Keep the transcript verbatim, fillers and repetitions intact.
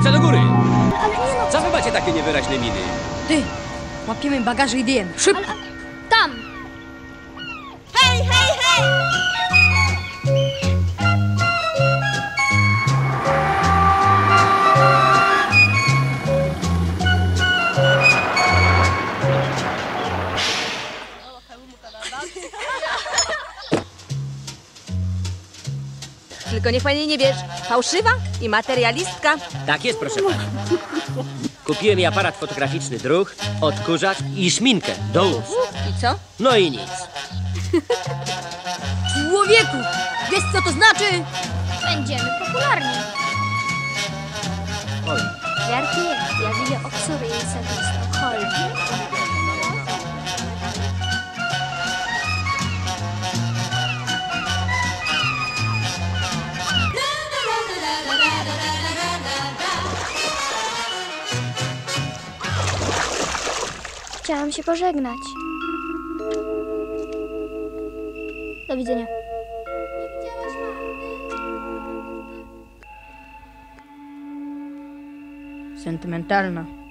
Ręce do góry! Ale nie no. Co wy macie takie niewyraźne miny? Ty, łapiemy bagaże i wiemy. Szybko! Ale, tam! Hej, hej, hej! Tylko niech pani nie wiesz, fałszywa i materialistka. Tak jest, proszę pani. Kupiłem jej aparat fotograficzny, druh, odkurzacz i szminkę do ust. I co? No i nic. Człowieku, wiesz co to znaczy? Będziemy popularni. Oj. Яркий, я видел обзоры из Стокгольма. Chciałam się pożegnać. Do widzenia. Sentymentalna.